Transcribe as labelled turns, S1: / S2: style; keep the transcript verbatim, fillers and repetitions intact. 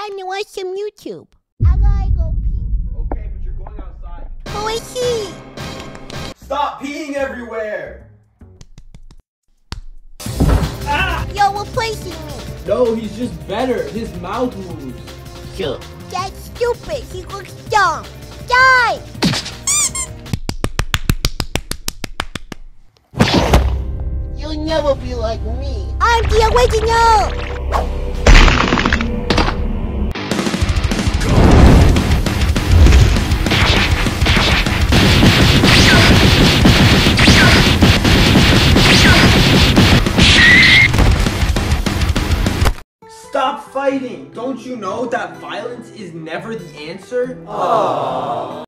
S1: time to watch some YouTube. I gotta go pee.
S2: Okay, but you're going outside.
S1: Who is he?
S2: Stop peeing everywhere!
S1: Ah! You're replacing me.
S2: No, he's just better. His mouth moves.
S1: Sure. That's stupid. He looks dumb. Die! You'll never be like me. I'm the original!
S2: Stop fighting! Don't you know that violence is never the answer? Aww.